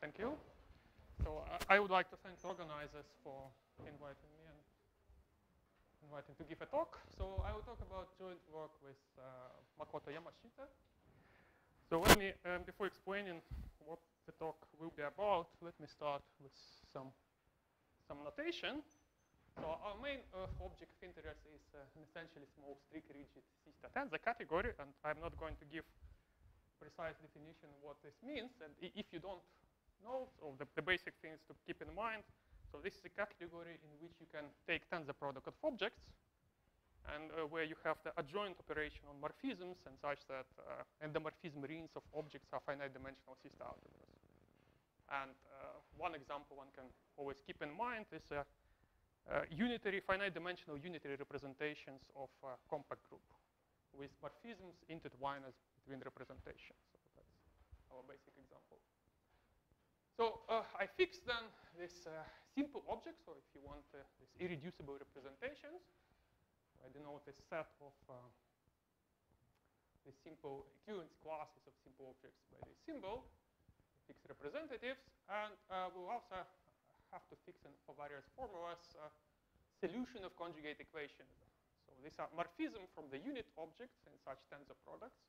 Thank you. So I would like to thank the organizers for inviting me and inviting to give a talk. So I will talk about joint work with Makoto Yamashita. So let me, before explaining what the talk will be about, let me start with some notation. So our main object of interest is an essentially small strict rigid system tensor category, and I'm not going to give precise definition of what this means. And if you don't know, so the basic things to keep in mind. So this is a category in which you can take tensor product of objects, and where you have the adjoint operation on morphisms and such that endomorphism rings of objects are finite dimensional system algebras. And one example one can always keep in mind is unitary finite dimensional unitary representations of a compact group with morphisms intertwined between representations. So that's our basic example. So I fixed then this simple object. So if you want these irreducible representations, I denote this set of these simple equivalence classes of simple objects by this symbol, fixed representatives, and we'll also have to fix for various formulas solution of conjugate equations. So these are morphism from the unit objects in such tensor products.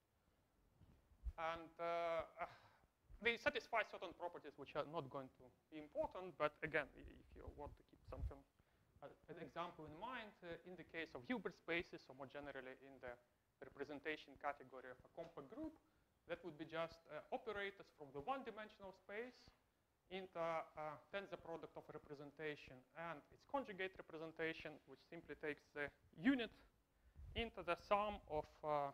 And they satisfy certain properties which are not going to be important, but again, if you want to keep something, an example in mind, in the case of Hilbert spaces, or more generally in the representation category of a compact group, that would be just operators from the one-dimensional space into a tensor product of a representation and its conjugate representation, which simply takes the unit into the sum of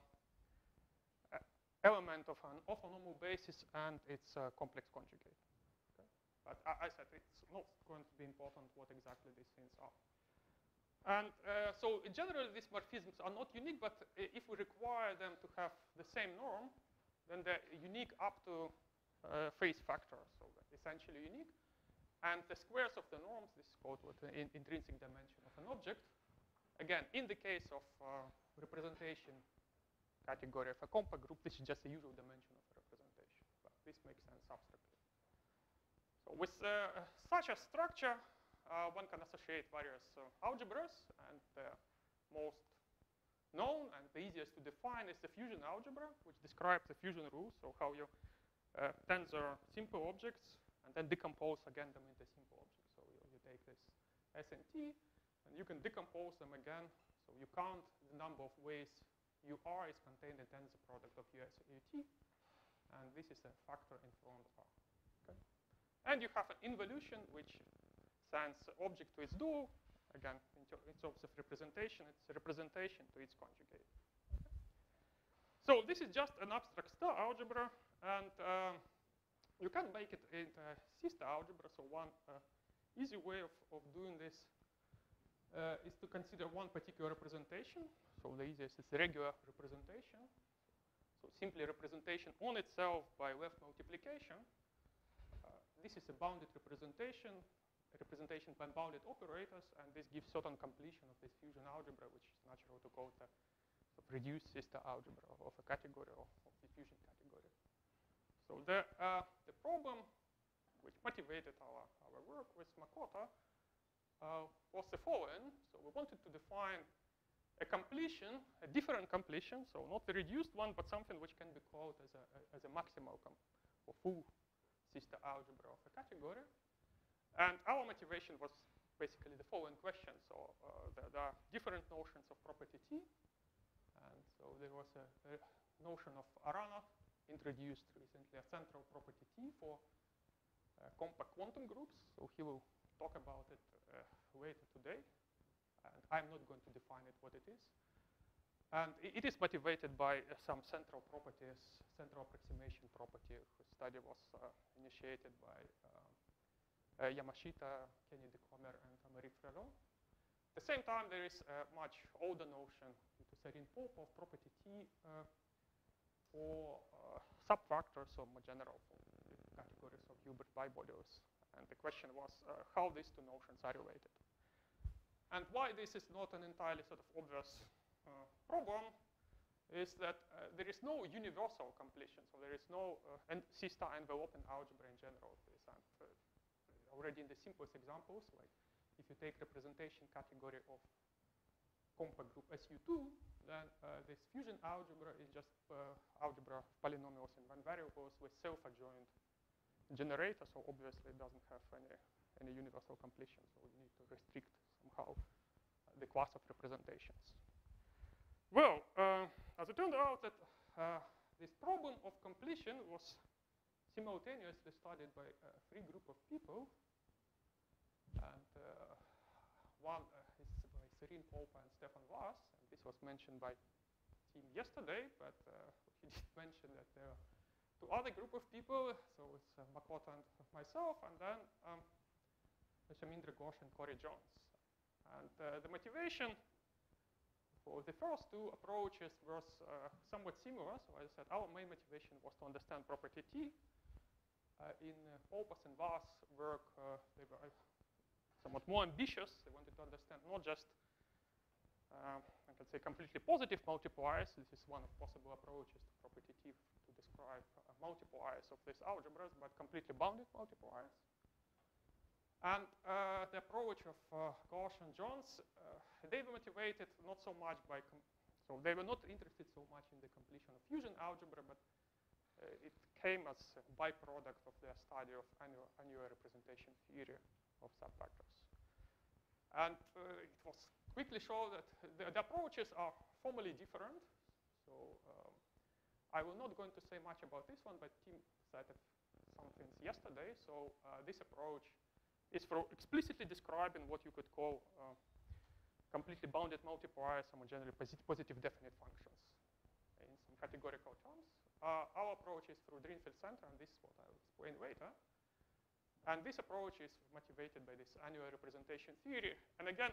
element of an orthonormal basis and its complex conjugate. Okay? But I said it's not going to be important what exactly these things are. And so in general, these morphisms are not unique, but if we require them to have the same norm, then they're unique up to phase factor, so essentially unique. And the squares of the norms, this is called what intrinsic dimension of an object. Again, in the case of representation category of a compact group, this is just a usual dimension of a representation. But this makes sense abstractly. So with such a structure, one can associate various algebras, and the most known and the easiest to define is the fusion algebra, which describes the fusion rules, so how you tensor simple objects and then decompose again them into simple objects. So you take this S and T, and you can decompose them again. So you count the number of ways UR is contained in tensor product of US and UT, and this is a factor in front of R. Okay? And you have an involution which sends object to its dual. Again, in terms of representation, it's a representation to its conjugate. Okay? So this is just an abstract star algebra, and you can make it into a sister algebra. So one easy way of doing this is to consider one particular representation. So the easiest is regular representation. So simply representation on itself by left multiplication. This is a bounded representation by bounded operators, and this gives certain completion of this fusion algebra, which is natural to call the reduced sister algebra of a category of the fusion category. So the problem which motivated our work with Makoto was the following. So we wanted to define a completion, a different completion, so not the reduced one, but something which can be called as a maximal or full sister algebra of a category. And our motivation was basically the following question. So there are different notions of property T. And so there was a notion of Aranov introduced recently, a central property T for compact quantum groups. So he will talk about it later today. And I'm not going to define it what it is. And it is motivated by some central properties, central approximation property, whose study was initiated by Yamashita, Kenny DeComer, and Marie Frelon. At the same time, there is a much older notion, to Popa, of property T for subfactors, or more general for categories of Hilbert bimodulus. And the question was how these two notions are related. And why this is not an entirely sort of obvious problem is that there is no universal completion. So there is no C-star enveloping algebra in general. And already in the simplest examples, like if you take representation category of compa group SU2, then this fusion algebra is just algebra of polynomials in one variables with self-adjoint generator. So obviously it doesn't have any universal completion. So you need to restrict somehow the class of representations. Well, as it turned out that this problem of completion was simultaneously studied by a free group of people. And one is by Sergey, Popa, and Stefan Vaz. And this was mentioned by team yesterday, but he did mention that there are two other group of people. So it's Makoto and myself, and then Shamindra Ghosh and Corey Jones. And the motivation for the first two approaches was somewhat similar. So as I said, our main motivation was to understand property T. In Popa's and Vaz work, they were somewhat more ambitious. They wanted to understand not just, I can say, completely positive multipliers. This is one of possible approaches to property T to describe multipliers of these algebras, but completely bounded multipliers. And the approach of Ghosh and Jones, they were motivated not so much by, so they were not interested so much in the completion of fusion algebra, but it came as a byproduct of their study of annular representation theory of subfactors. And it was quickly shown that the approaches are formally different. So I will not going to say much about this one, but Tim said some things yesterday. So this approach is for explicitly describing what you could call completely bounded multipliers, homogeneously positive definite functions in some categorical terms. Our approach is through Drinfeld center, and this is what I will explain later. And this approach is motivated by this annular representation theory. And again,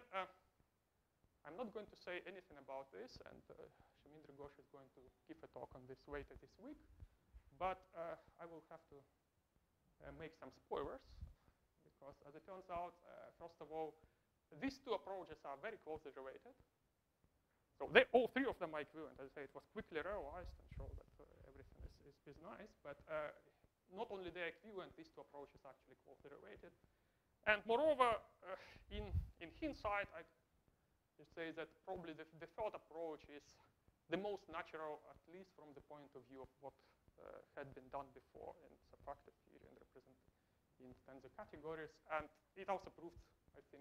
I'm not going to say anything about this, and Shamindra Ghosh is going to give a talk on this later this week. But I will have to make some spoilers, because as it turns out, first of all, these two approaches are very closely related. So all three of them are equivalent. As I say, it was quickly realized and showed that everything is nice. But not only they're equivalent, these two approaches are actually closely related. And moreover, in hindsight, I should say that probably the third approach is the most natural, at least from the point of view of what had been done before in subfactor theory and represented in tensor categories. And it also proved, I think,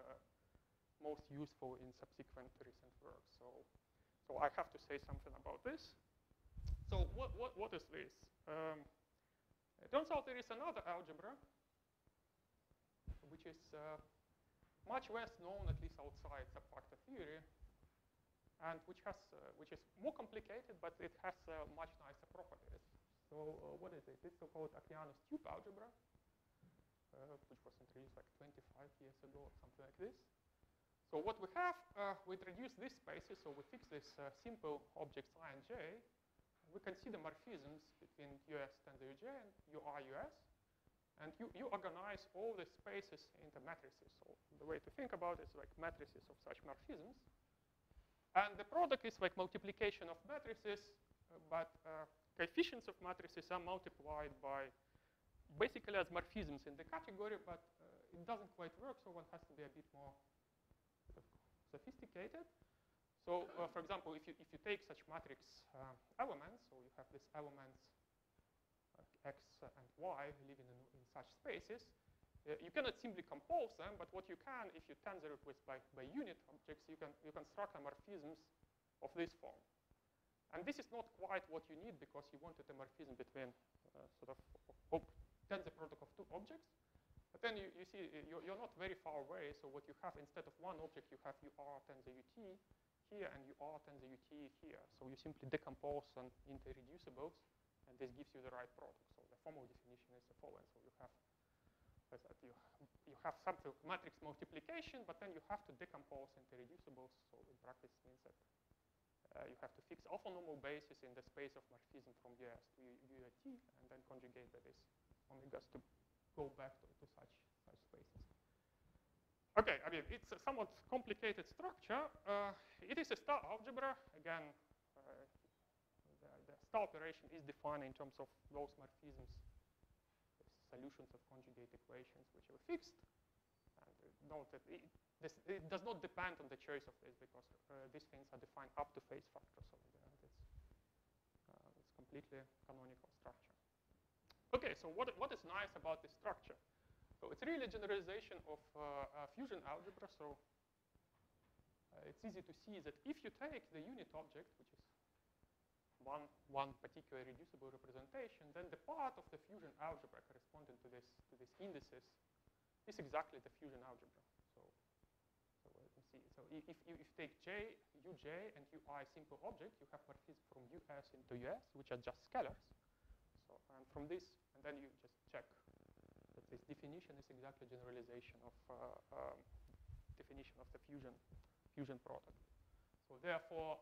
most useful in subsequent recent work. So I have to say something about this. So what is this? It turns out there is another algebra, which is much less known, at least outside subfactor theory, and which is more complicated, but it has much nicer properties. So what is it? It's so-called Ocneanu's tube algebra, which was introduced like 25 years ago or something like this. So what we have, we introduce these spaces, so we fix this simple objects I and j. We consider morphisms between US tensor uj and UR US. And you organize all the spaces into matrices. So the way to think about it is like matrices of such morphisms. And the product is like multiplication of matrices, but coefficients of matrices are multiplied by basically as morphisms in the category, but it doesn't quite work, so one has to be a bit more sophisticated. So, for example, if you take such matrix elements, so you have these elements x and y living in such spaces, you cannot simply compose them, but what you can, if you tensor it with by unit objects, you construct a morphisms of this form. And this is not quite what you need, because you wanted a morphism between sort of tensor product of two objects. But then you see you're not very far away. So what you have, instead of one object, you have UR tensor UT here and UR tensor UT here. So you simply decompose them into irreducibles, and this gives you the right product. So the formal definition is the following. So you have some matrix multiplication, but then you have to decompose into irreducibles. So in practice means that you have to fix orthonormal basis in the space of morphism from US to UAT, and then conjugate by this omegas to go back to such spaces. Okay, I mean, it's a somewhat complicated structure. It is a star algebra. Again, star operation is defined in terms of those morphisms, solutions of conjugate equations which are fixed. And note that it does not depend on the choice of this because these things are defined up to phase factor. So it's completely canonical structure. Okay, so what is nice about this structure? So it's really a generalization of fusion algebra. So it's easy to see that if you take the unit object, which is one particular reducible representation, then the part of the fusion algebra corresponding to these indices is exactly the fusion algebra. So let me see. So if you take J, Uj, and Ui simple object, you have morphism from Us into Us, which are just scalars. So and from this, and then you just check that this definition is exactly generalization of definition of the fusion product. So therefore,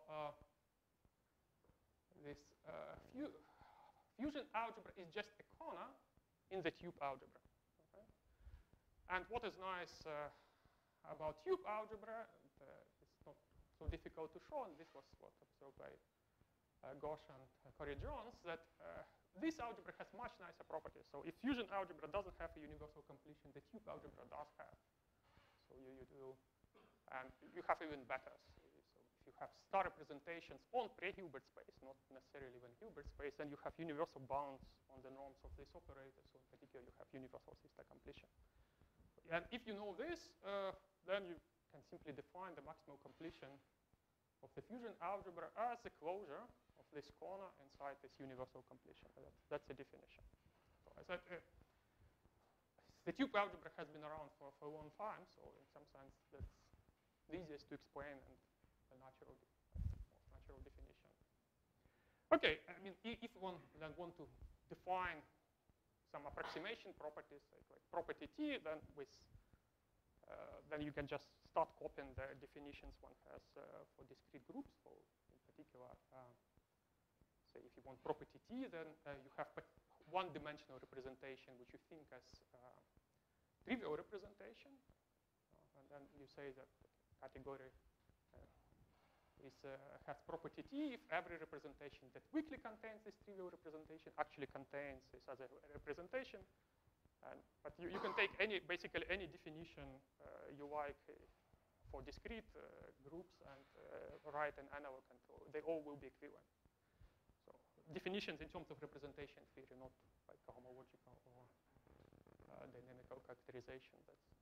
this fusion algebra is just a corner in the tube algebra. Okay? And what is nice about tube algebra, it's not so difficult to show, and this was what observed by Ghosh and Corey-Jones, that this algebra has much nicer properties. So if fusion algebra doesn't have a universal completion, the tube algebra does have. So you do, and you have even better. So if you have star representations on pre-Hilbert space, not necessarily when Hilbert space, then you have universal bounds on the norms of this operator. So in particular, you have universal sister completion. And if you know this, then you can simply define the maximal completion of the fusion algebra as the closure of this corner inside this universal completion. That's the definition. So I said the tube algebra has been around for a long time, so in some sense that's the easiest to explain and the most natural definition. Okay, I mean, if one then want to define some approximation properties, like property T, then then you can just start copying the definitions one has for discrete groups. So in particular, say if you want property T, then you have one-dimensional representation, which you think as trivial representation. And then you say that category has property T if every representation that weakly contains this trivial representation actually contains this other representation. But you can take basically any definition you like for discrete groups and write an analog control. They all will be equivalent. So definitions in terms of representation theory, not like homological or dynamical characterization.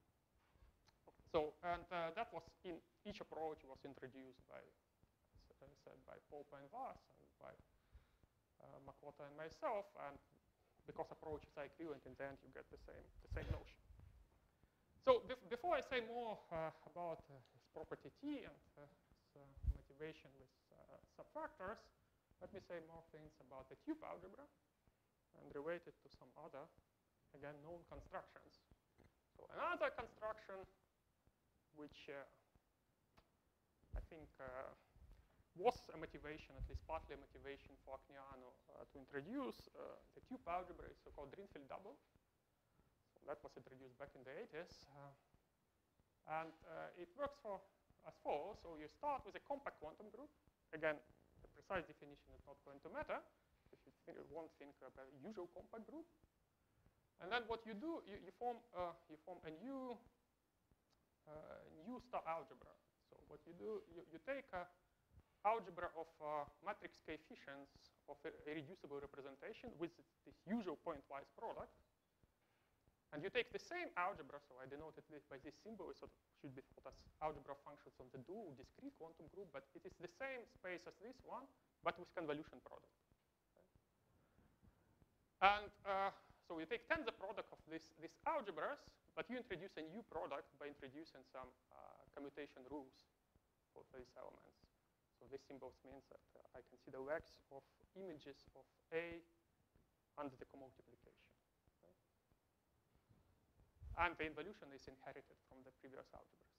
So and that was in each approach was introduced by, as I said, by Popa and Vas and by Makoto and myself. And because approaches are equivalent, in the end you get the same notion. So before I say more about this property T and motivation with subfactors, let me say more things about the tube algebra and relate it to some other, again, known constructions. So another construction which I think was a motivation, at least partly a motivation for Ocneanu to introduce the tube algebra is so-called Drinfeld double. So that was introduced back in the 80s. And it works as follows. So you start with a compact quantum group. Again, the precise definition is not going to matter. If you won't think about a usual compact group. And then what you do, you form a new star algebra. So what you do, you take a algebra of matrix coefficients of a reducible representation with this usual pointwise product. And you take the same algebra, so I denoted this by this symbol, so it should be thought as algebra functions on the dual discrete quantum group, but it is the same space as this one, but with convolution product. Okay. And so you take tensor product of these algebras, but you introduce a new product by introducing some commutation rules for these elements. So this symbol means that I can see the legs of images of A under the commultiplication. Okay? And the involution is inherited from the previous algebras.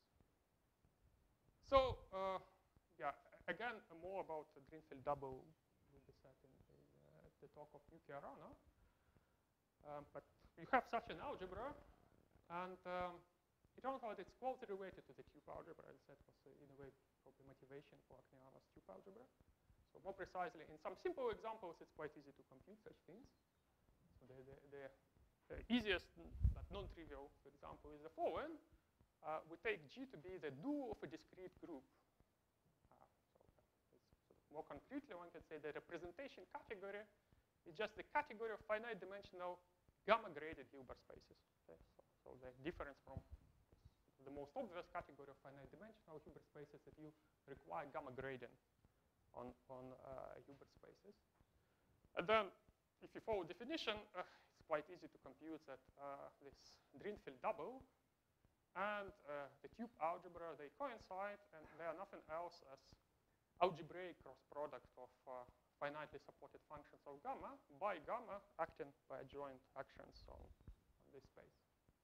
So yeah, again, more about the Drinfeld double will be said in the talk of Yuki Arano. But you have such an algebra, and it turns out it's closely related to the tube algebra. As I said, was in a way probably motivation for Ocneanu's tube algebra. So more precisely, in some simple examples, it's quite easy to compute such things. So the easiest but non-trivial, for example, is the following. We take G to be the dual of a discrete group. So it's sort of more concretely, one can say the representation category is just the category of finite-dimensional gamma-graded Hilbert spaces. Okay? So the difference from the most obvious category of finite-dimensional Hilbert spaces that you require gamma grading on Hilbert spaces. And then, if you follow definition, it's quite easy to compute that this Drinfeld double and the tube algebra, they coincide, and they are nothing else as algebraic cross product of finitely supported functions of gamma by gamma acting by adjoint actions on this space.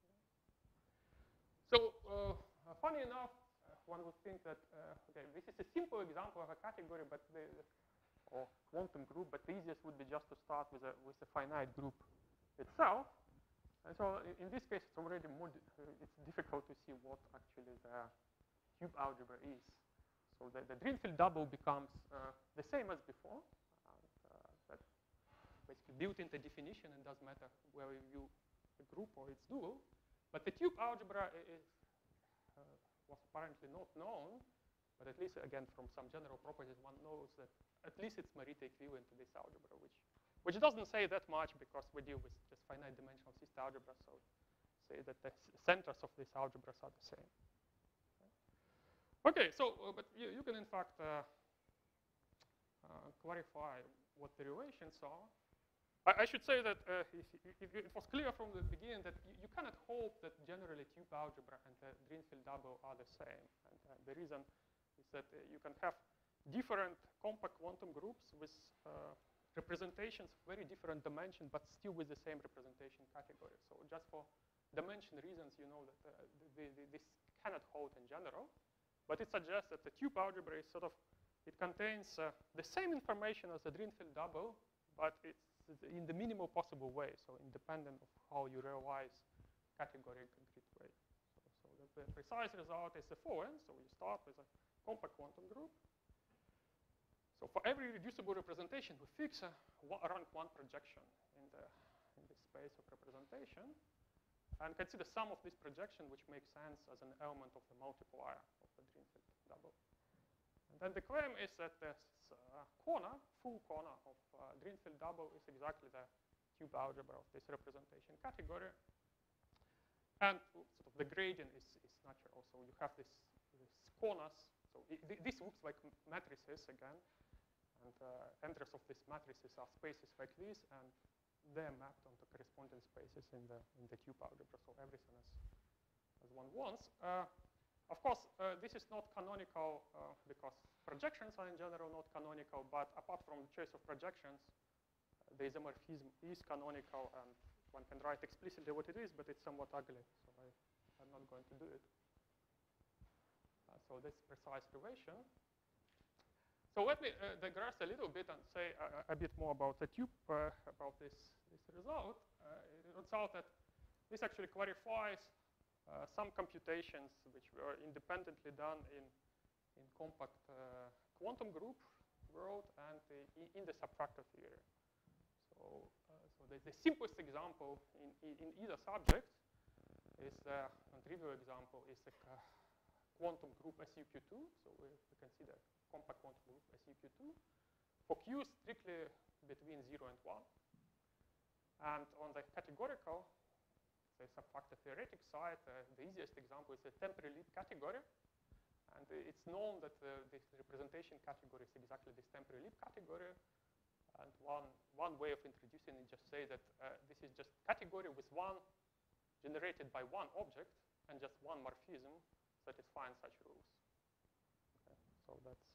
So funny enough, one would think that, okay, this is a simple example of a category, but or quantum group, but the easiest would be just to start with a finite group itself. And so in this case, it's already more, it's difficult to see what actually the cube algebra is. So the Drinfeld double becomes the same as before. That's basically built into definition, and doesn't matter whether you view a group or its dual. But the tube algebra was apparently not known, but at least, again, from some general properties, one knows that at least it's Morita equivalent to this algebra, which doesn't say that much because we deal with just finite-dimensional system algebra, so say that the centers of these algebras are the same. Okay, so, but you can, in fact, clarify what the relations are. I should say that it was clear from the beginning that you cannot hope that generally tube algebra and the Drinfeld double are the same. And the reason is that you can have different compact quantum groups with representations of very different dimension, but still with the same representation category. So just for dimension reasons, you know that this cannot hold in general. But it suggests that the tube algebra is sort of, it contains the same information as the Drinfeld double, but it's in the minimal possible way, so independent of how you realize category in a concrete way. So the precise result is the following. So you start with a compact quantum group. So for every reducible representation, we fix a rank 1 projection in this space of representation, and consider sum of this projection, which makes sense as an element of the multiplier of the Drinfeld double. And then the claim is that this full corner of Drinfeld double is exactly the tube algebra of this representation category. And sort of the gradient is natural. So you have this corners. So this looks like matrices again. And entries of these matrices are spaces like this, and they're mapped onto corresponding spaces in the tube algebra. So everything as one wants. Of course, this is not canonical because projections are in general not canonical, but apart from the choice of projections, the isomorphism is canonical, and one can write explicitly what it is, but it's somewhat ugly, so I'm not going to do it. So this precise relation. So let me digress a little bit and say a bit more about the tube, about this result. It turns out that this actually clarifies some computations which were independently done in compact quantum group world and in the subfactor theory. So the simplest example in either subject is a trivial example is the quantum group SUQ2. So we consider compact quantum group SUQ2 for Q strictly between 0 and 1. And on the categorical, the subfactor theoretic side, the easiest example is the temporary leap category. And it's known that this representation category is exactly this temporary leap category. And one way of introducing it, just say that this is just category with one generated by one object and just one morphism satisfying such rules. Okay, so that's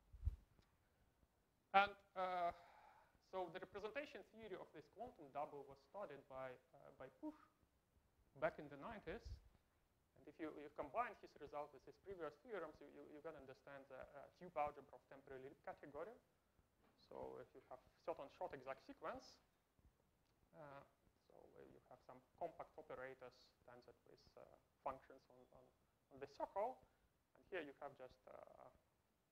so the representation theory of this quantum double was studied by Push back in the 90s. And if you combine his result with his previous theorems, you can understand the tube algebra of temporary leap category. So if you have certain short exact sequence, so you have some compact operators tensor with functions on the circle. And here you have just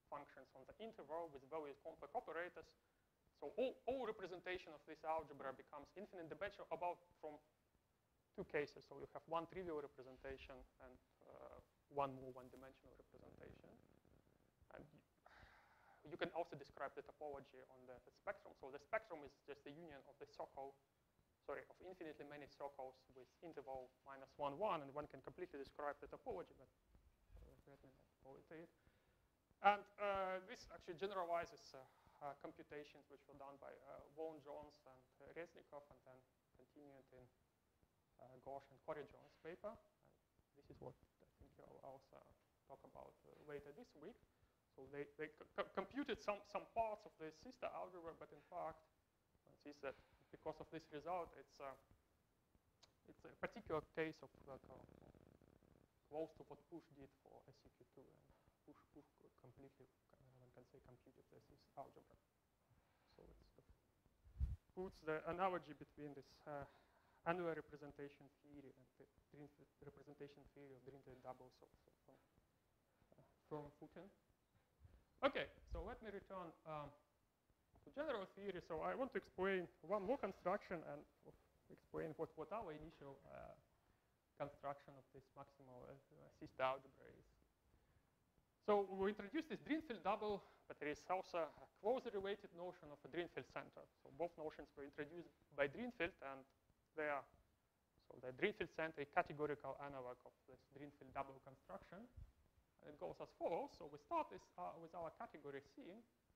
functions on the interval with various complex operators. So all representation of this algebra becomes infinite dimensional about from two cases. So you have one trivial representation and one more one-dimensional representation. And you can also describe the topology on the spectrum. So the spectrum is just the union of the circle, of infinitely many circles with interval -1, 1, and one can completely describe the topology, but let me not go into it. And this actually generalizes computations which were done by Vaughan-Jones and Reznikov, and then continued in Ghosh and Corey-Jones' paper. And this is what I think I'll also talk about later this week. So they computed some parts of the sister algebra, but in fact, one sees that because of this result, it's a particular case of close to what Push did for SEQ2, and Push completely, one can say, computed this algebra. So it puts the analogy between this annular representation theory and the representation theory of Drinfeld doubles also from footing. Okay, so let me return to general theory. So I want to explain one more construction and explain what our initial construction of this maximal sister algebra is. So we introduced this Drinfeld double, but there is also a closely related notion of a Drinfeld center. So both notions were introduced by Drinfeld, and they are, so the Drinfeld center is a categorical analog of this Drinfeld double construction. And it goes as follows. So we start with our category C,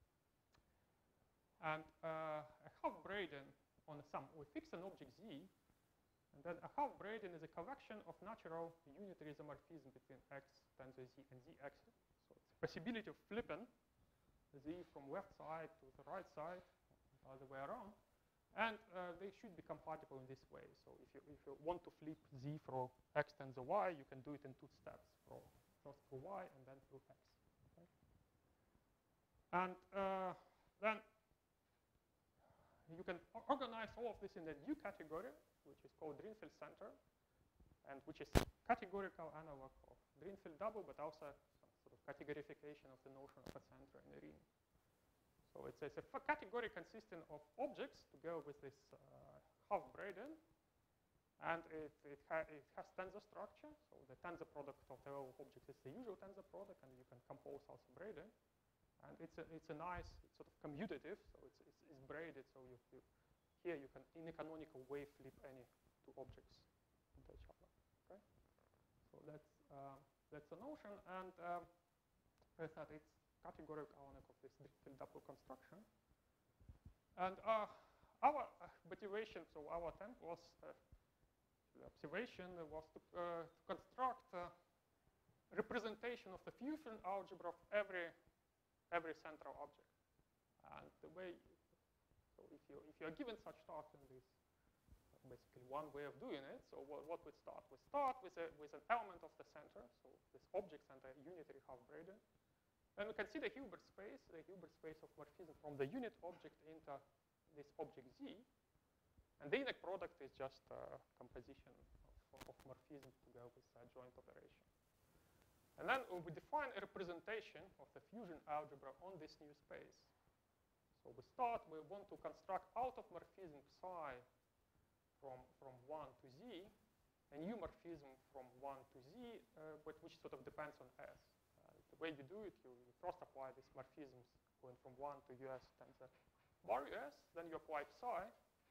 and a half-Braden on some, we fix an object Z, and then a half-Braden is a collection of natural unitary isomorphism between X tensor Z and ZX. So it's a possibility of flipping Z from left side to the right side, the other way around. And they should be compatible in this way. So if you want to flip Z from X tensor Y, you can do it in 2 steps, first through Y and then through X. Okay? And then you can organize all of this in a new category, which is called Drinfeld center, and which is categorical analog of Drinfeld double, but also some sort of categorification of the notion of a center in a ring. So it's a category consisting of objects together with this half-Braden, and it has tensor structure. So the tensor product of the objects is the usual tensor product, and you can compose also Braden. And it's a nice, it's sort of commutative, so it's braided. So here you can, in a canonical way, flip any 2 objects into each other. Okay. So that's a notion, and I thought it's categorical analog of this Drinfeld double construction. And our motivation, so our attempt was, the observation was to construct a representation of the fusion algebra of every central object. And the way, so if you are given such task in this, basically one way of doing it. So what we start? We start with an element of the center, so this object center, unitary half-Braden. Then we consider Hilbert space, the Hilbert space of morphism from the unit object into this object Z. And the inner product is just a composition of morphism together with a joint operation. And then we define a representation of the fusion algebra on this new space. So we want to construct out of morphism psi from 1 to Z, a new morphism from 1 to Z, but which sort of depends on S. The way you do it, you first apply these morphisms going from 1 to US tensor bar US, then you apply psi,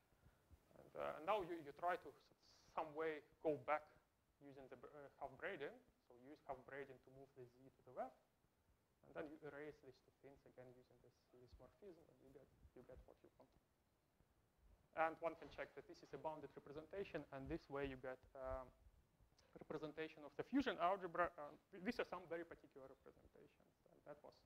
and now you try to some way go back using the half-Braden. So you use half-Braden to move the Z to the left, and then you erase these 2 things again using this morphism, and you get what you want. And one can check that this is a bounded representation, and this way you get representation of the fusion algebra. These are some very particular representations, and that was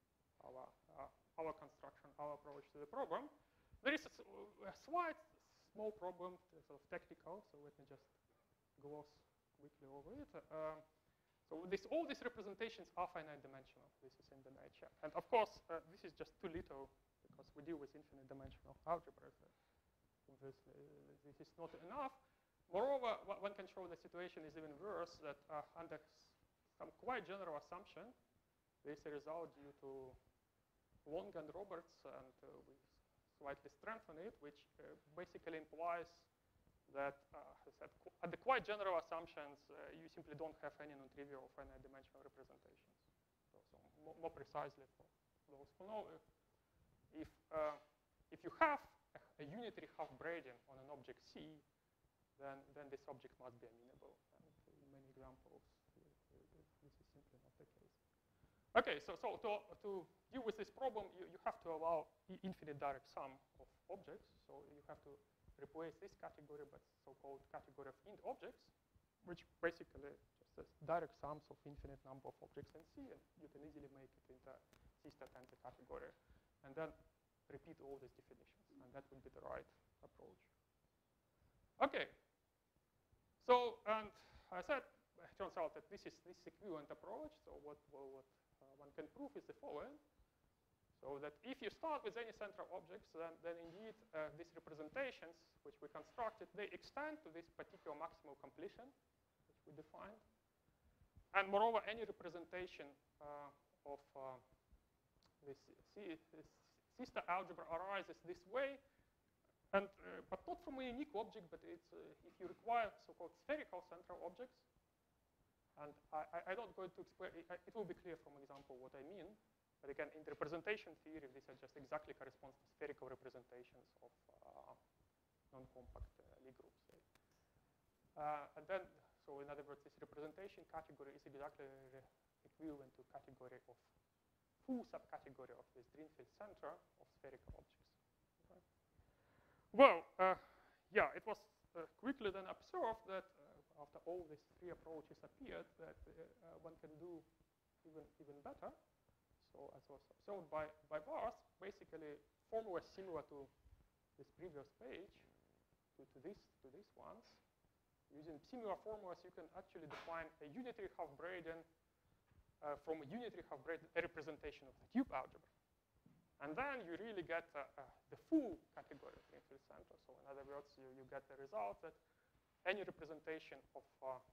our construction, our approach to the problem. There is a slight small problem, sort of technical, so let me just gloss quickly over it. So all these representations are finite dimensional. This is in the nature. And of course, this is just too little because we deal with infinite dimensional algebras. This is not enough. Moreover, one can show the situation is even worse, that under some quite general assumption, This is a result due to Wong and Roberts, and we slightly strengthen it, which basically implies that at the quite general assumptions, you simply don't have any non-trivial or finite-dimensional representations. So more precisely for those who know, if you have a unitary half-Bredian on an object C, then this object must be amenable. And in many examples, this is simply not the case. Okay, so to deal with this problem, you have to allow infinite direct sum of objects. So you have to replace this category by so-called category of int objects, which basically just says direct sums of infinite number of objects in C, and you can easily make it into C-stat empty category, and then repeat all these definitions, and that would be the right approach. Okay. So, and I said, it turns out that this is equivalent approach. So what one can prove is the following. So that if you start with any central objects, then indeed these representations, which we constructed, they extend to this particular maximal completion, which we defined. And moreover, any representation of this C-star algebra arises this way, and but not from a unique object, but it's if you require so-called spherical central objects. And I'm not going to explain, it will be clear from example what I mean. But again, in the representation theory, these are just exactly corresponds to spherical representations of non-compact Lie groups. And then, so in other words, this representation category is exactly equivalent to category of full subcategory of this Drinfeld center of spherical objects. Okay. Well, yeah, it was quickly then observed that after all these three approaches appeared, that one can do even better. So as was observed by Barth, basically formulas similar to this previous page, to these ones. Using similar formulas, you can actually define a unitary half-Bredian from a unitary half-Bredian representation of the tube algebra. And then you really get the full category of Drinfeld center. So in other words, you get the result that any representation of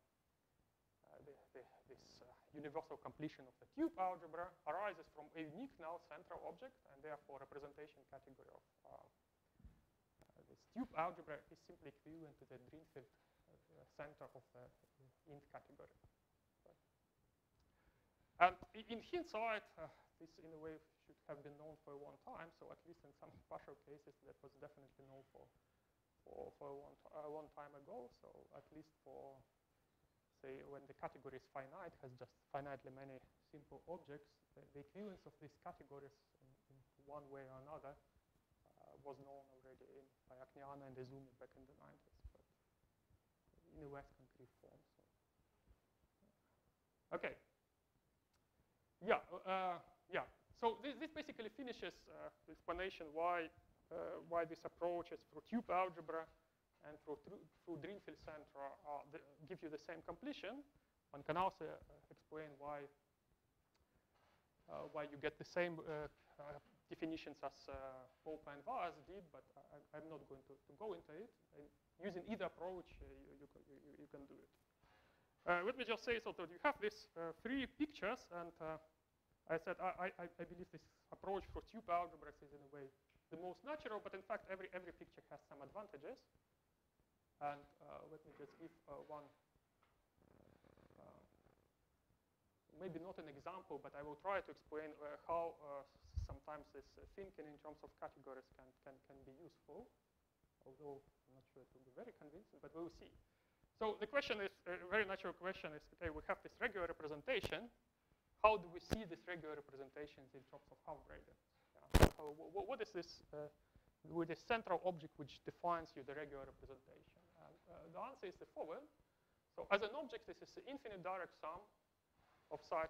this universal completion of the tube algebra arises from a unique null central object, and therefore representation category of this tube algebra is simply equivalent to the Drinfeld center of the int category. Right. And in hindsight, this in a way should have been known for a long time. So at least in some partial cases, that was definitely known for a long time ago. So at least for, say, when the category is finite, has just finitely many simple objects, the equivalence of these categories in one way or another was known already by Ocneanu and Izumi back in the 90s, but in a less concrete form. So. Okay. Yeah. Yeah. So this basically finishes the explanation why this approaches through tube algebra and through Drinfeld center give you the same completion. One can also explain why you get the same definitions as Popa and Vaz did, but I'm not going to go into it. Using either approach, you can do it. Let me just say so that you have these three pictures, and I said I believe this approach for tube algebra is in a way the most natural, but in fact every picture has some advantages. And let me just give one, maybe not an example, but I will try to explain how sometimes this thinking in terms of categories can be useful, although I'm not sure it will be very convincing, but we'll see. So the question is, a very natural question is, okay, we have this regular representation. How do we see this regular representations in terms of half-Bredian? Yeah. So what is this with this central object which defines you the regular representation? And the answer is the following. So as an object, this is the infinite direct sum of such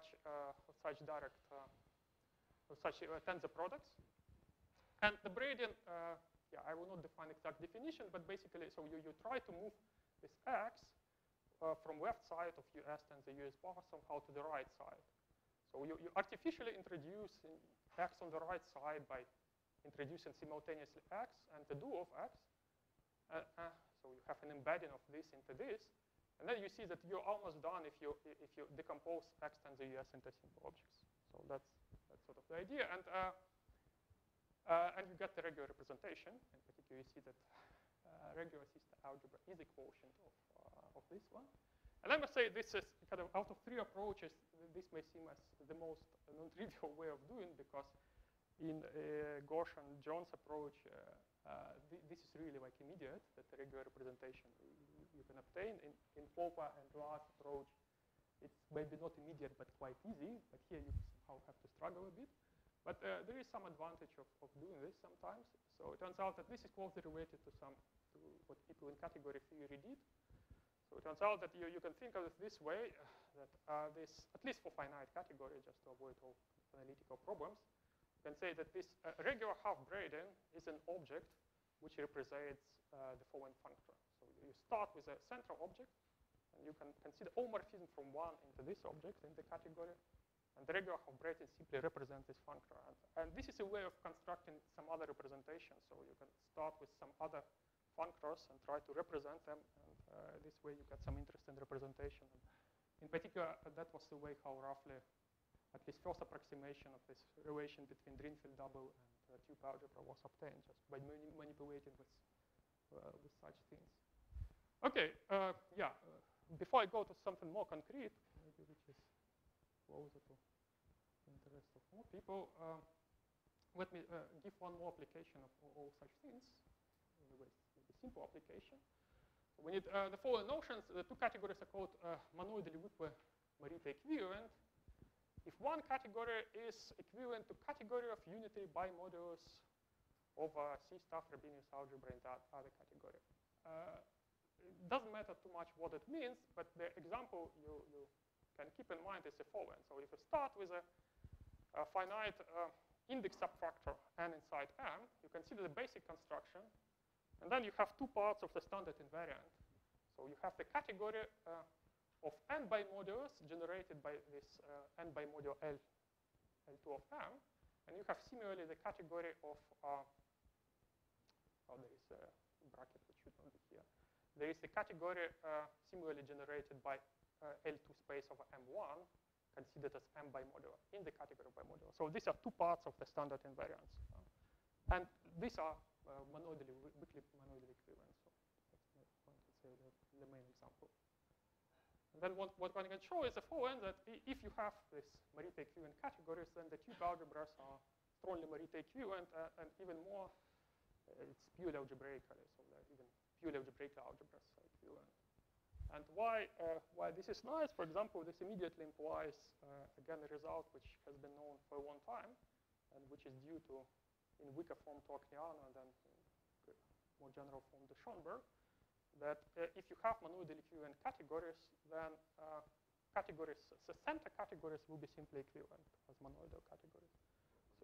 tensor products. And the Bredian, yeah, I will not define exact definition, but basically, so you try to move this x from left side of US tensor US bar somehow to the right side. So you artificially introduce x on the right side by introducing simultaneously x and the dual of x. So you have an embedding of this into this. And then you see that you're almost done if you decompose x tensor US into simple objects. So that's sort of the idea. And you get the regular representation. In particular, you see that regular system algebra is a quotient of this one. And I must say, this is kind of out of three approaches, this may seem as the most non-trivial way of doing, because in Gauche and Jones approach, this is really like immediate, that the regular representation you can obtain. In Popa and Last approach, it's maybe not immediate, but quite easy. But here you somehow have to struggle a bit. But there is some advantage of doing this sometimes. So it turns out that this is closely related to what people in category theory did. So it turns out that you can think of it this way, that this, at least for finite category, just to avoid all analytical problems, you can say that this regular half-Braden is an object which represents the following functor. So you start with a central object, and you can consider homomorphism from one into this object in the category, and the regular half-Braden simply represents this functor. And this is a way of constructing some other representation. So you can start with some other functors and try to represent them, and this way you get some interesting representation. And in particular, that was the way how roughly, at least first approximation of this relation between Drinfeld double and tube algebra was obtained, just by manipulating with such things. Okay, before I go to something more concrete, maybe which is closer to the interest of more people, let me give one more application of all such things. A simple application. We need the following notions. The two categories are called monoidal Marita equivalent. If one category is equivalent to category of unitary bimodulus of C star Frobenius algebra in that other category. It doesn't matter too much what it means, but the example you can keep in mind is the following. So if you start with a finite index subfactor n inside M, you consider the basic construction. And then you have two parts of the standard invariant. So you have the category of n bimodulus generated by this n bimodule L2 of M. And you have similarly the category of, there is a bracket which should not be here. There is the category similarly generated by L2 space over M1, considered as M bimodular in the category of bimodular. So these are two parts of the standard invariance. And these are weakly monoidal equivalent. So that's one can say the main example. And then what one can show is the following, that if you have this Marita equivalent categories, then the tube algebras are strongly Marita equivalent, and even more, it's purely algebraically. So even purely algebraic algebras are equivalent. And why this is nice, for example, this immediately implies, again, a result which has been known for a long time, and which is due to, in weaker form, to Ocneanu, and then in more general form to Schoenberg, that if you have monoidal equivalent categories, then categories, the center categories will be simply equivalent as monoidal categories. So,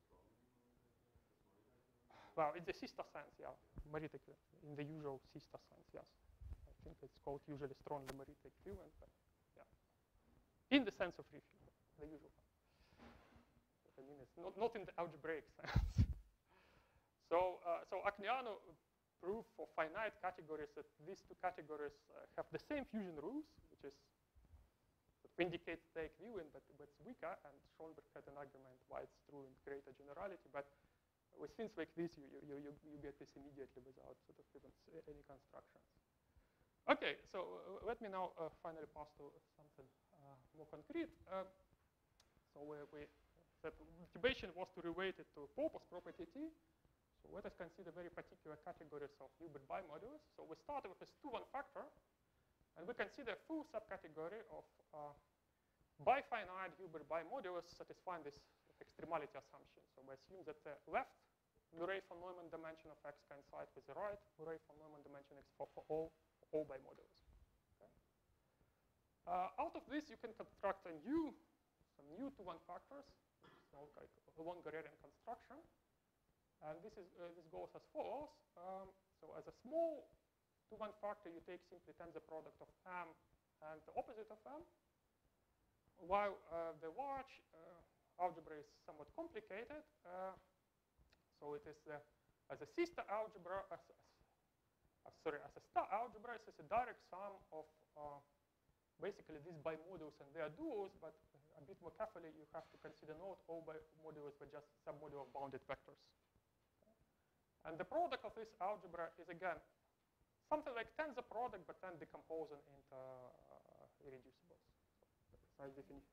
well, in the sister sense, yeah, Marita equivalent, in the usual sister sense, yes. I think it's called usually strongly Marita equivalent, but yeah. In the sense of refuel, the usual one. I mean, it's not in the algebraic sense. So Ocneanu proved for finite categories that these two categories have the same fusion rules, which is indicates they're equivalent, but it's weaker. And Schoenberg had an argument why it's true in greater generality. But with things like this, you get this immediately without sort of even any constructions. Okay, so let me now finally pass to something more concrete. So the motivation was to relate it to Popa's property T. So let us consider very particular categories of Hilbert bimodulus. So we start with this 2-1 factor, and we consider a full subcategory of bifinite Hilbert bimodulus satisfying this extremality assumption. So we assume that the left Murray von Neumann dimension of X coincides with the right Murray von Neumann dimension X for all bimodulus. Okay. Out of this, you can construct some new 2-1 factors, which is now like a Longarian construction. And this goes as follows. So as a small 2-1 factor, you take simply tensor product of M and the opposite of M. While the large algebra is somewhat complicated. So it is as a sister algebra, as a star algebra, it is a direct sum of basically these bimodules and their duals, but a bit more carefully, you have to consider not all modulus, but just submodule of bounded vectors. And the product of this algebra is, again, something like tensor product, but then decomposing into irreducibles. So the precise definition.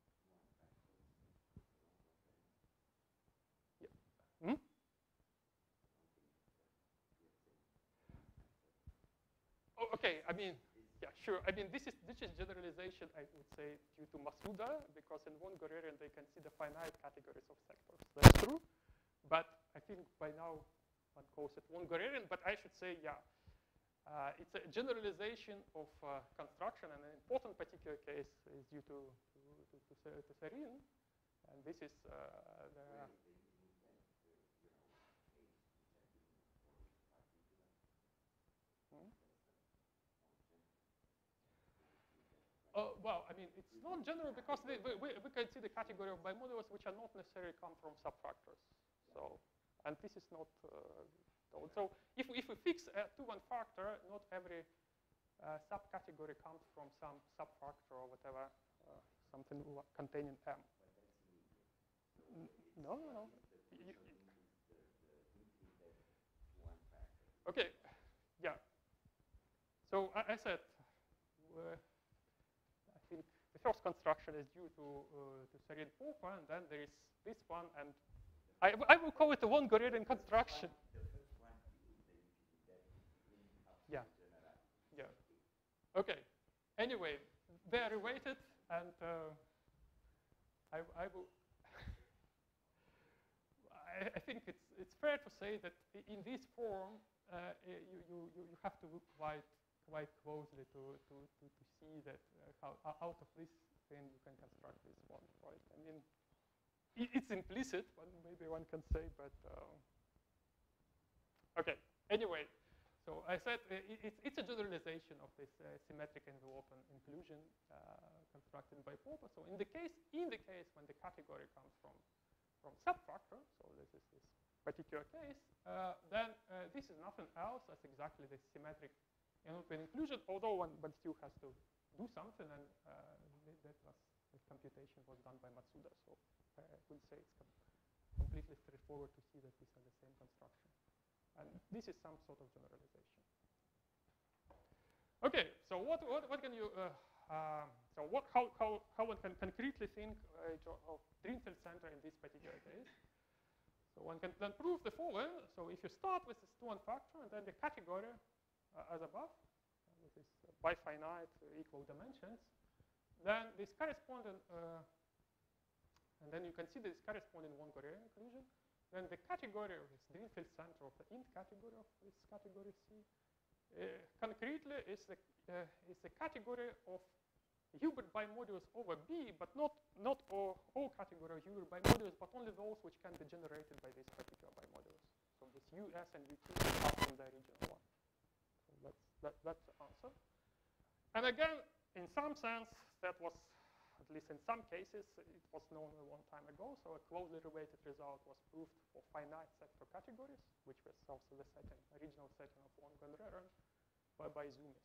Yeah. Hmm? Oh, okay. I mean, yeah, sure. I mean, this is generalization, I would say, due to Masuda, because in one Goererian they consider finite categories of sectors. That's true. But I think by now one calls it one Goererian. But I should say, yeah, it's a generalization of construction, and an important particular case is due to Serine, and this is the. Well, I mean, it's not general because we can see the category of bimodulus which are not necessarily come from subfactors. So, and this is not told. So if we fix a 2-1 factor, not every subcategory comes from some subfactor or whatever, something containing M. No. Okay, yeah. So I said, I think the first construction is due to Sergey Popa, and then there is this one, and I will call it a one Goererian construction. Yeah. Yeah. Okay. Anyway, they are related, and I will. I think it's fair to say that in this form you have to look quite closely to see that how out of this thing you can construct this one, right? I mean, it's implicit, maybe one can say, but okay. Anyway, so I said it's a generalization of this symmetric enveloping inclusion constructed by Popa. So in the case when the category comes from subfactor, so this is this particular case, then this is nothing else as exactly the symmetric enveloping inclusion, although one still has to do something, and this computation was done by Matsuda, so I would say it's completely straightforward to see that these are the same construction. And this is some sort of generalization. Okay, so what can you, how one can concretely think of Drinfeld center in this particular case? So one can then prove the following. So if you start with this 2-1 factor and then the category as above, with this bifinite equal dimensions, then this corresponding, and then you consider this corresponding one Goererian inclusion. Then the category of this Drinfeld center of the int category of this category C concretely is the category of Hilbert bimodulus over B, but not all category of Hilbert bimodulus, but only those which can be generated by this particular bimodulus. So this US and UT are from the original one. So that's the answer. And again, in some sense, that was, at least in some cases, it was known a long time ago. So a closely related result was proved for finite sector categories, which was also the setting, original setting of one Goererian by Zumi.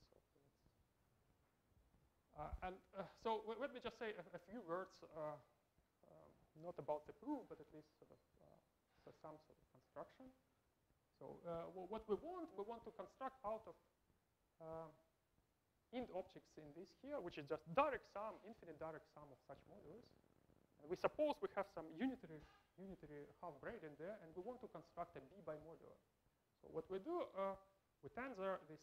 So let me just say a few words, not about the proof, but at least sort of some sort of construction. So what we want to construct out of int objects in this here, which is just direct sum, infinite direct sum of such modulus. And we suppose we have some unitary half braid in there, and we want to construct a B bimodular. So what we do, we tensor this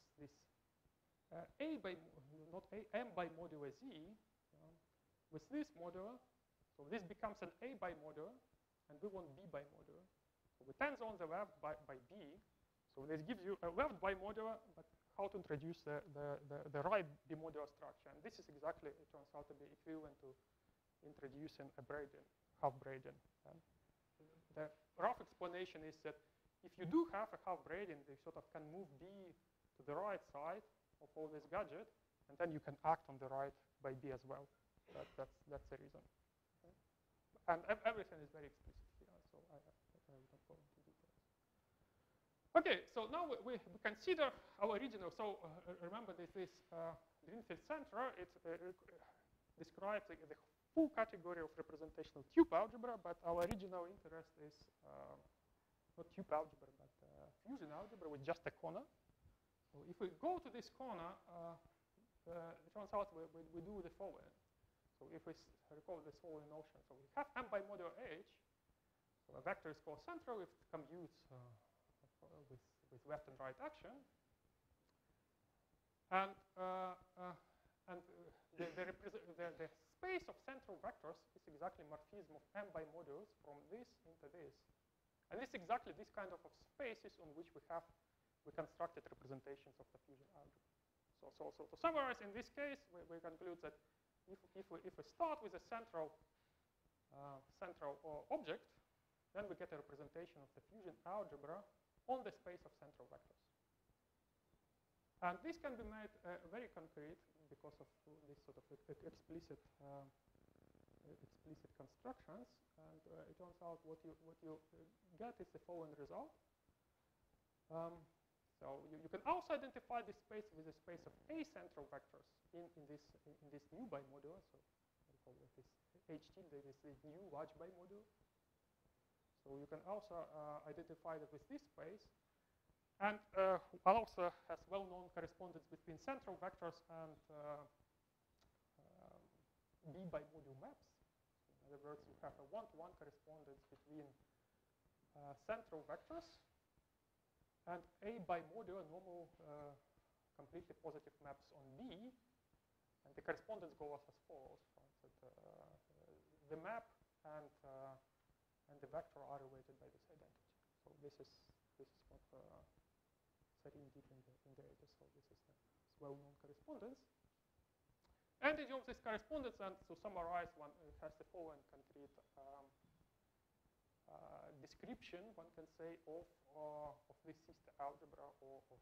M bimodular Z with this modular. So this becomes an A bimodular, and we want B bimodular. So we tensor on the left by B. So this gives you a left bimodular, but how to introduce the right bimodular structure. And this is exactly, it turns out to be equivalent to introducing a braiding, half braiding. The rough explanation is that if you do have a half braiding, you sort of can move B to the right side of all this gadget, and then you can act on the right by B as well. That's the reason. Okay? And everything is very explicit here, so I don't go into details. Okay, so now we consider our original. So remember this Drinfeld center. It describes the full category of representational tube algebra, but our original interest is not tube algebra, but fusion algebra with just a corner. So if we go to this corner, it turns out we do the following. So if we recall this following notion, so we have m by modulo h. So a vector is called central if it commutes with left and right action. And the space of central vectors is exactly morphism of m by modules from this into this. And it's exactly this kind of spaces on which we constructed representations of the fusion algebra. So to summarize, in this case, we conclude that if we start with a central object, then we get a representation of the fusion algebra on the space of central vectors. And this can be made very concrete because of this sort of explicit constructions. And it turns out what you get is the following result. So you can also identify this space with a space of A central vectors in this new bimodular. So we call it this H tilde, this new large bimodular. So you can also identify that with this space. And also has well-known correspondence between central vectors and B bimodule maps. In other words, you have a one-to-one correspondence between central vectors and A bimodular normal completely positive maps on B. And the correspondence goes as follows. Right? That, the map and the vector are related by this identity. So this is what setting deep in the data. So this is the well-known correspondence. And in terms of this correspondence, and to summarize, one has the following concrete description, one can say, of this sister algebra or of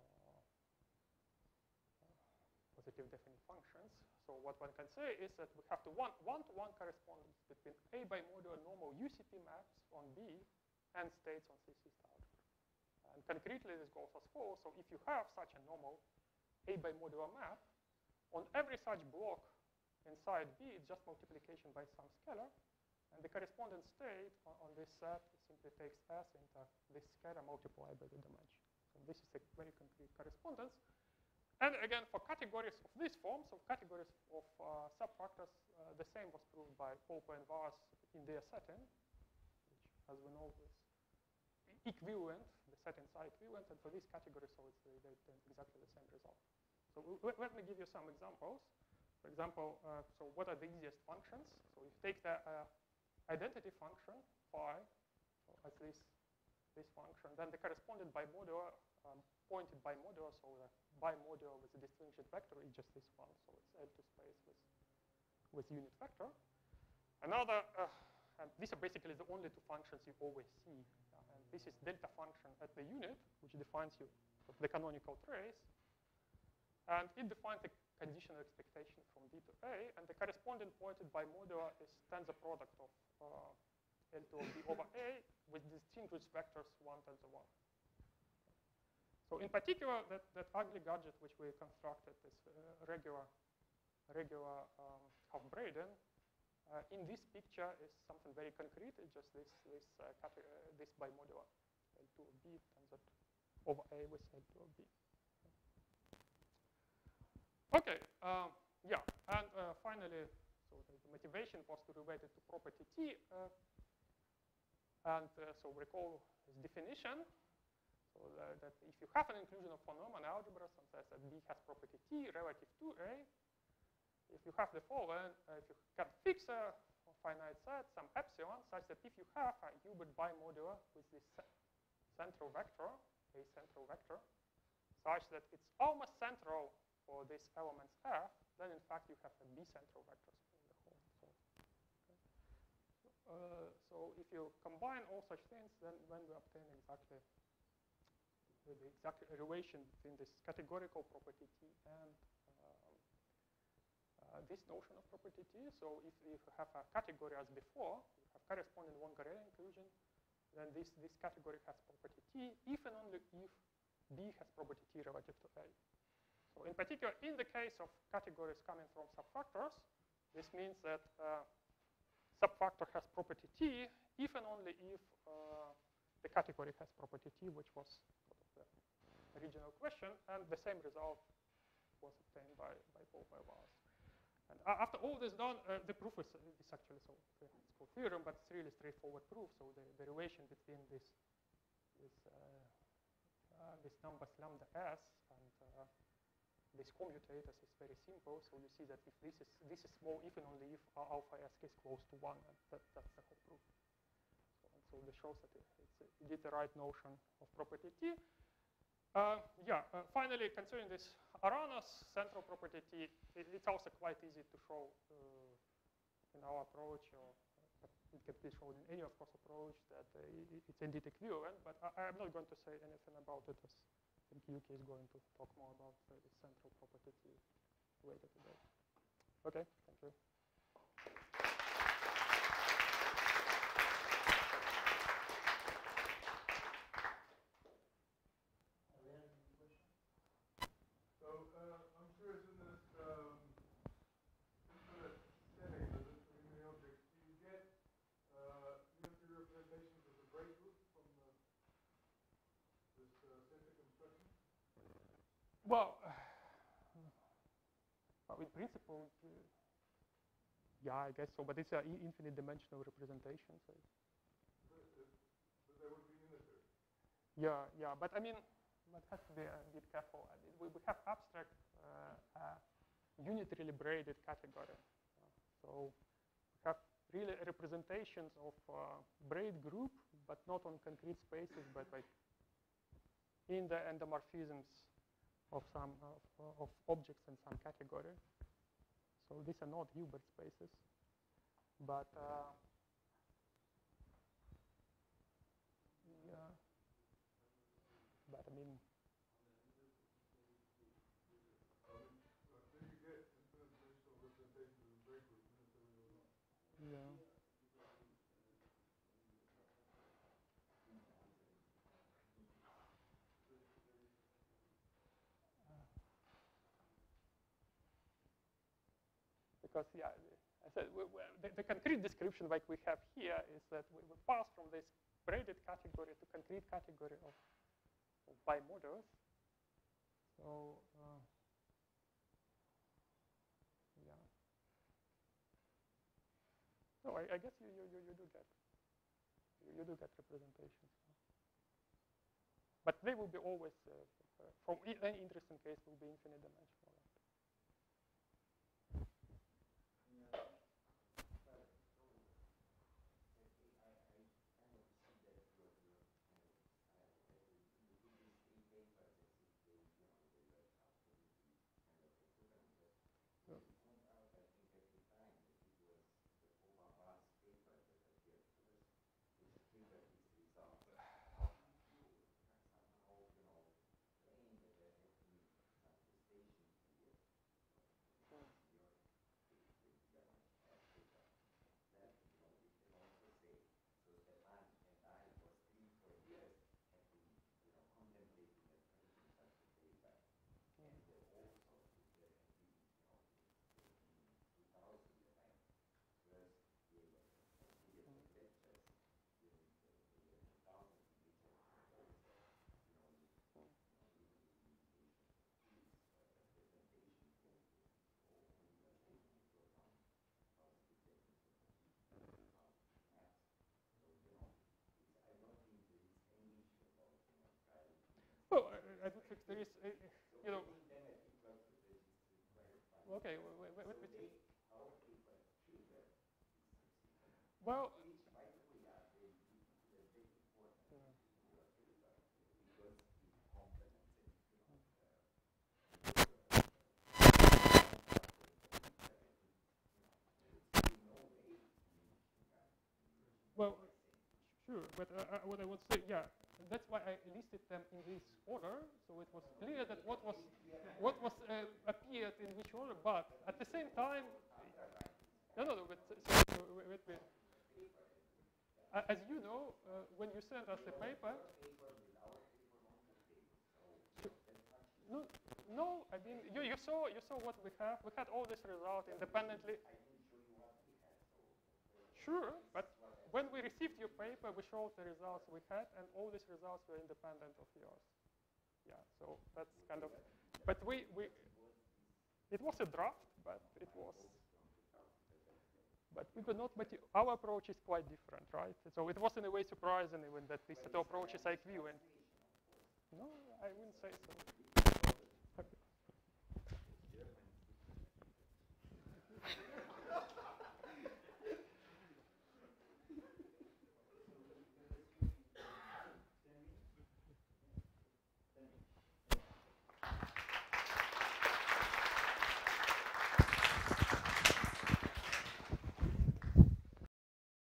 positive definite functions. So what one can say is that we have the one-to-one correspondence between A bimodular normal UCP maps on B and states on C sister algebra. And concretely, this goes as follows. So if you have such a normal A bimodular map, on every such block inside B, it's just multiplication by some scalar. And the corresponding state on this set simply takes S into this scalar multiplied by the dimension. So this is a very concrete correspondence. And again, for categories of this form, so categories of subfactors, the same was proved by Popa and Vars in their setting, which, as we know, is equivalent, the setting are equivalent. And for this category, so it's exactly the same result. So let me give you some examples. For example, so what are the easiest functions? So if you take the identity function phi, so as this function, then the corresponding bimodular, pointed bimodular, so the bimodular with the distinguished vector is just this one. So it's L2 space with unit vector. Another, and these are basically the only two functions you always see. And this is delta function at the unit, which defines the canonical trace. And it defines the conditional expectation from D to A, and the corresponding pointed bimodular is tensor product of L2 of B over A with distinguished vectors 1 tensor 1. So in particular, that ugly gadget which we constructed, this regular half-Braden, in this picture is something very concrete. It's just this bimodular L2 of B tensor over A with L2 of B. Okay, yeah, and finally, so the motivation was to relate it to property T, and so recall this definition, so that if you have an inclusion of von Neumann algebra, such that B has property T relative to A, if you have the following, if you can fix a finite set, some epsilon, such that if you have a Hilbert bimodular with this central vector, a central vector, such that it's almost central for these elements F, then in fact you have a B central vectors in the whole. So if you combine all such things, then we obtain exactly the exact relation between this categorical property T and this notion of property T. So if you have a category as before, you have corresponding Wongarelli inclusion, then this category has property T, if and only if B has property T relative to A. So in particular, in the case of categories coming from subfactors, This means that subfactor has property T if and only if the category has property T, which was sort of the original question, and the same result was obtained by Popa. And after all this done, the proof is actually so it's called theorem, but it's really straightforward proof. So the relation between this numbers lambda s and these commutators is very simple. So you see that if this is small if and only if alpha s is close to 1, and that's the whole proof. So this shows that it did the right notion of property T. Finally, concerning this Aranos central property T, it's also quite easy to show in our approach, or it can be shown in any, of course, approach that it's indeed equivalent. But I'm not going to say anything about it, as I think Yuki is going to talk more about the central property T later today. Okay, thank you. Well, in principle, yeah, I guess so. But it's an infinite dimensional representation. So But they would be unitary. Yeah. But I mean, one has to be a bit careful. I mean, we have abstract, unitarily braided category. So we have really representations of braid group, but not on concrete spaces, but like in the endomorphisms of some of objects in some category. So these are not Hilbert spaces, but yeah. But I mean, So you get infinite dimensional representations of break group, unitary or not. yeah. Because I said the concrete description like we have here is that we pass from this braided category to concrete category of bimodals. So yeah. No, I guess you do get representations. But they will be always from any interesting case will be infinite dimensional. Well, I don't think there is, you know. Okay, well. Well, sure, but what I would say, yeah, that's why I listed them in this order, so it was clear that what was appeared in which order. But at the same time, no. But wait. As you know, when you sent us the paper, no. I mean, you saw what we have. We had all this result independently. Sure, but when we received your paper, we showed the results we had, and all these results were independent of yours. Yeah, so that's kind of, but it was a draft, but it was, but we could not, our approach is quite different, right? So it was in a way surprising even that these two approaches are equivalent. No, I wouldn't say so.